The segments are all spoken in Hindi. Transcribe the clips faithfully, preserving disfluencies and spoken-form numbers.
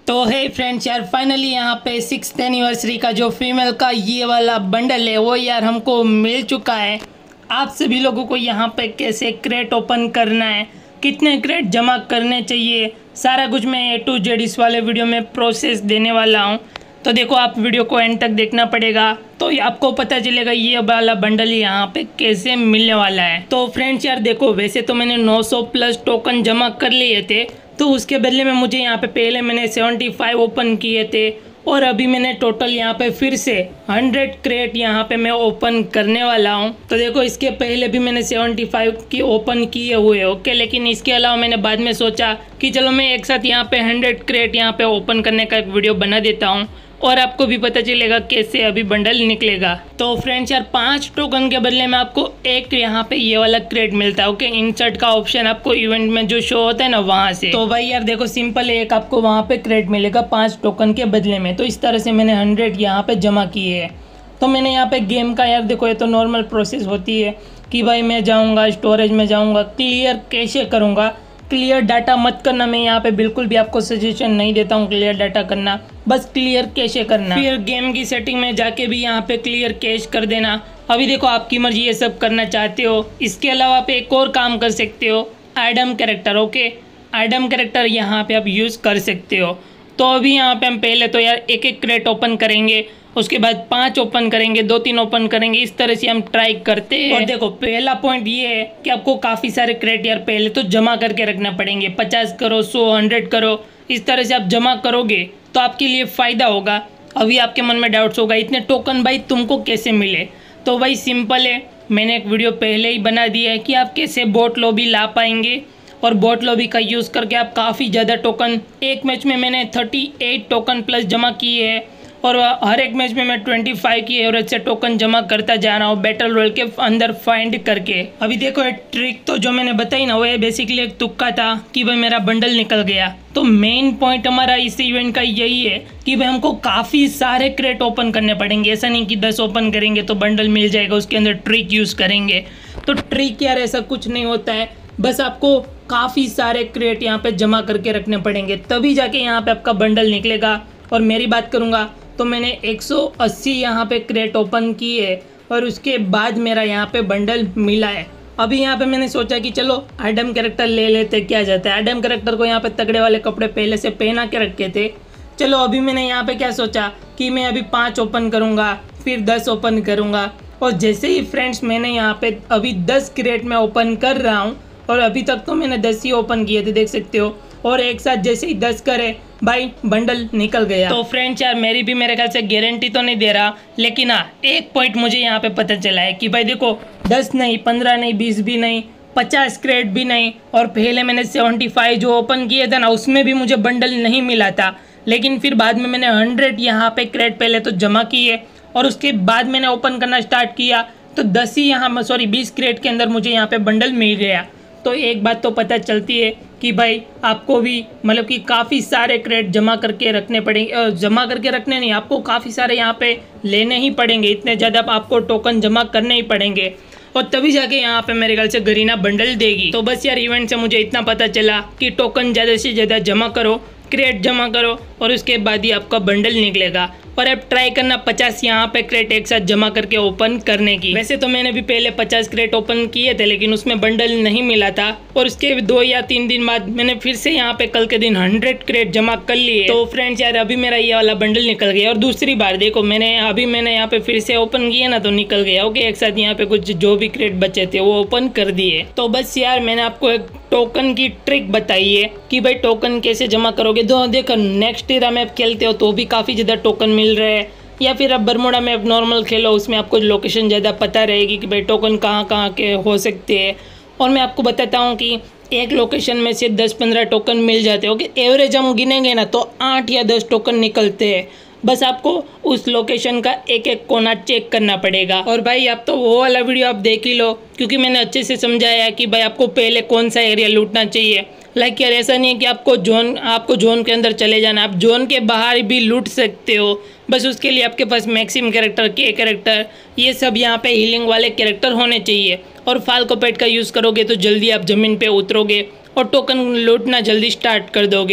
तो है फ्रेंड्स यार, फाइनली यहाँ पे सिक्स एनिवर्सरी का जो फीमेल का ये वाला बंडल है वो यार हमको मिल चुका है। आप सभी लोगों को यहाँ पे कैसे क्रेट ओपन करना है, कितने क्रेट जमा करने चाहिए, सारा कुछ मैं ए टू जेड इस वाले वीडियो में प्रोसेस देने वाला हूँ। तो देखो, आप वीडियो को एंड तक देखना पड़ेगा तो आपको पता चलेगा ये वाला बंडल यहाँ पे कैसे मिलने वाला है। तो फ्रेंड्स यार देखो, वैसे तो मैंने नौ सौ प्लस टोकन जमा कर लिए थे, तो उसके बदले में मुझे यहाँ पे पहले मैंने पचहत्तर ओपन किए थे और अभी मैंने टोटल यहाँ पे फिर से सौ क्रेट यहाँ पे मैं ओपन करने वाला हूँ। तो देखो, इसके पहले भी मैंने पचहत्तर की ओपन किए हुए ओके, लेकिन इसके अलावा मैंने बाद में सोचा कि चलो मैं एक साथ यहाँ पे सौ क्रेट यहाँ पे ओपन करने का एक वीडियो बना देता हूँ और आपको भी पता चलेगा कैसे अभी बंडल निकलेगा। तो फ्रेंड्स यार, पांच टोकन के बदले में आपको एक यहाँ पे ये वाला क्रेट मिलता है ओके। इंसर्ट का ऑप्शन आपको इवेंट में जो शो होता है ना वहाँ से। तो भाई यार देखो, सिंपल एक आपको वहाँ पे क्रेट मिलेगा पांच टोकन के बदले में। तो इस तरह से मैंने हंड्रेड यहाँ पे जमा किए है। तो मैंने यहाँ पे गेम का यार देखो, ये तो नॉर्मल प्रोसेस होती है कि भाई मैं जाऊँगा स्टोरेज में जाऊँगा, क्लियर कैसे करूँगा। क्लियर डाटा मत करना, मैं यहाँ पे बिल्कुल भी आपको सजेशन नहीं देता हूँ क्लियर डाटा करना, बस क्लियर कैशे करना। फिर गेम की सेटिंग में जाके भी यहाँ पे क्लियर कैश कर देना। अभी देखो, आपकी मर्जी ये सब करना चाहते हो। इसके अलावा आप एक और काम कर सकते हो, एडम कैरेक्टर ओके। एडम कैरेक्टर यहाँ पे आप यूज़ कर सकते हो। तो अभी यहाँ पे हम पहले तो यार एक एक क्रेट ओपन करेंगे, उसके बाद पांच ओपन करेंगे, दो तीन ओपन करेंगे, इस तरह से हम ट्राई करते हैं। और देखो, पहला पॉइंट ये है कि आपको काफ़ी सारे क्रेट यार पहले तो जमा करके रखना पड़ेंगे। पचास करो, सौ, हंड्रेड करो, इस तरह से आप जमा करोगे तो आपके लिए फ़ायदा होगा। अभी आपके मन में डाउट्स होगा, इतने टोकन भाई तुमको कैसे मिले। तो भाई सिंपल है, मैंने एक वीडियो पहले ही बना दिया है कि आप कैसे बोट लॉबी ला पाएंगे। और बोट लॉबी का यूज़ करके आप काफ़ी ज़्यादा टोकन, एक मैच में मैंने अड़तीस टोकन प्लस जमा किए हैं और हर एक मैच में मैं पच्चीस की एवरेज से टोकन जमा करता जा रहा हूँ बैटल रॉयल के अंदर फाइंड करके। अभी देखो, एक ट्रिक तो जो मैंने बताई ना, वो ये बेसिकली एक तुक्का था कि भाई मेरा बंडल निकल गया। तो मेन पॉइंट हमारा इस इवेंट का यही है कि भाई हमको काफ़ी सारे क्रेट ओपन करने पड़ेंगे। ऐसा नहीं कि दस ओपन करेंगे तो बंडल मिल जाएगा, उसके अंदर ट्रिक यूज़ करेंगे। तो ट्रिक यार ऐसा कुछ नहीं होता है, बस आपको काफ़ी सारे क्रेट यहाँ पे जमा करके रखने पड़ेंगे, तभी जाके यहाँ पे आपका बंडल निकलेगा। और मेरी बात करूँगा तो मैंने एक सौ अस्सी यहाँ पे क्रेट ओपन की है और उसके बाद मेरा यहाँ पे बंडल मिला है। अभी यहाँ पे मैंने सोचा कि चलो एडम कैरेक्टर ले लेते, क्या जाता है। एडम कैरेक्टर को यहाँ पे तगड़े वाले कपड़े पहले से पहना के रखे थे। चलो अभी मैंने यहाँ पे क्या सोचा कि मैं अभी पाँच ओपन करूँगा, फिर दस ओपन करूँगा। और जैसे ही फ्रेंड्स मैंने यहाँ पे अभी दस क्रेट में ओपन कर रहा हूँ और अभी तक तो मैंने दस ही ओपन किए थे, देख सकते हो। और एक साथ जैसे ही दस करे भाई बंडल निकल गया। तो फ्रेंड्स यार, मेरी भी मेरे ख्याल से गारंटी तो नहीं दे रहा, लेकिन हाँ एक पॉइंट मुझे यहाँ पे पता चला है कि भाई देखो, दस नहीं, पंद्रह नहीं, बीस भी नहीं, पचास क्रेट भी नहीं, और पहले मैंने पचहत्तर जो ओपन किए थे ना उसमें भी मुझे बंडल नहीं मिला था। लेकिन फिर बाद में मैंने सौ यहाँ पे क्रेट पहले तो जमा किए और उसके बाद मैंने ओपन करना स्टार्ट किया तो दस ही यहाँ सॉरी बीस क्रेट के अंदर मुझे यहाँ पे बंडल मिल गया। तो एक बात तो पता चलती है कि भाई आपको भी मतलब कि काफ़ी सारे क्रेट जमा करके रखने पड़ेंगे। जमा करके रखने नहीं, आपको काफ़ी सारे यहाँ पे लेने ही पड़ेंगे, इतने ज़्यादा आपको टोकन जमा करने ही पड़ेंगे और तभी जाके यहाँ पे मेरे ख्याल से गरीना बंडल देगी। तो बस यार, इवेंट से मुझे इतना पता चला कि टोकन ज़्यादा से ज़्यादा जमा करो, क्रेट जमा करो और उसके बाद ही आपका बंडल निकलेगा। और अब ट्राई करना पचास यहाँ पे क्रेट एक साथ जमा करके ओपन करने की। वैसे तो मैंने भी पहले पचास क्रेट ओपन किए थे, लेकिन उसमें बंडल नहीं मिला था और उसके दो या तीन दिन बाद मैंने फिर से यहाँ पे कल के दिन हंड्रेड क्रेट जमा कर लिए। तो फ्रेंड्स यार, अभी मेरा ये वाला बंडल निकल गया। और दूसरी बार देखो, मैंने अभी मैंने यहाँ पे फिर से ओपन किया ना तो निकल गया ओके। एक साथ यहाँ पे कुछ जो भी क्रेट बचे थे वो ओपन कर दिए। तो बस यार, मैंने आपको एक टोकन की ट्रिक बताई है कि भाई टोकन कैसे जमा करोगे। तो देखो, नेक्स्ट ईरा में आप खेलते हो तो भी काफ़ी ज़्यादा टोकन मिल रहे हैं, या फिर आप बरमोडा में आप नॉर्मल खेलो, उसमें आपको लोकेशन ज़्यादा पता रहेगी कि भाई टोकन कहाँ कहाँ के हो सकते हैं। और मैं आपको बताता हूँ कि एक लोकेशन में से दस पंद्रह टोकन मिल जाते हैं ओके। एवरेज हम गिनेंगे ना तो आठ या दस टोकन निकलते हैं। बस आपको उस लोकेशन का एक एक कोना चेक करना पड़ेगा। और भाई आप तो वो वाला वीडियो आप देख ही लो, क्योंकि मैंने अच्छे से समझाया है कि भाई आपको पहले कौन सा एरिया लूटना चाहिए। लाइक यार, ऐसा नहीं है कि आपको जोन आपको जोन के अंदर चले जाना, आप जोन के बाहर भी लूट सकते हो। बस उसके लिए आपके पास मैक्सिम कैरेक्टर, के कैरेक्टर, ये सब यहाँ पे हीलिंग वाले कैरेक्टर होने चाहिए। और फाल्को पेट का यूज़ करोगे तो जल्दी आप ज़मीन पे उतरोगे और टोकन लूटना जल्दी स्टार्ट कर दोगे।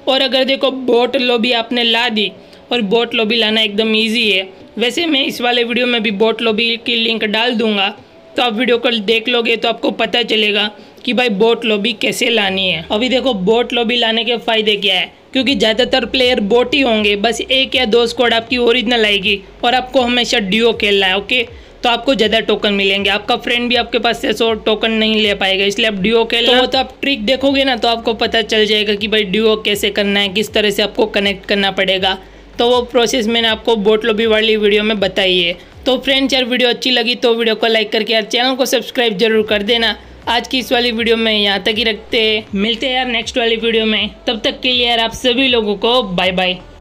और अगर देखो बोट लॉबी आपने ला दी, और बोट लॉबी लाना एकदम ईजी है। वैसे मैं इस वाले वीडियो में भी बोट लॉबी की लिंक डाल दूंगा, तो आप वीडियो को देख लोगे तो आपको पता चलेगा कि भाई बोट लॉबी कैसे लानी है। अभी देखो बोट लॉबी लाने के फ़ायदे क्या है, क्योंकि ज़्यादातर प्लेयर बोट ही होंगे, बस एक या दो स्क्वाड आपकी ओरिजिनल आएगी और आपको हमेशा ड्यूओ खेलना है। ओके, तो आपको ज़्यादा टोकन मिलेंगे। आपका फ्रेंड भी आपके पास से सौ टोकन नहीं ले पाएगा, इसलिए आप ड्यूओ खेलना। तो, तो आप ट्रिक देखोगे ना तो आपको पता चल जाएगा कि भाई ड्यूओ कैसे करना है, किस तरह से आपको कनेक्ट करना पड़ेगा। तो वो प्रोसेस मैंने आपको बोट लॉबी वाली वीडियो में बताई है। तो फ्रेंड्स यार वीडियो अच्छी लगी तो वीडियो को लाइक करके यार चैनल को सब्सक्राइब जरूर कर देना। आज की इस वाली वीडियो में यहाँ तक ही रखते हैं, मिलते हैं यार नेक्स्ट वाली वीडियो में। तब तक के लिए यार आप सभी लोगों को बाय बाय।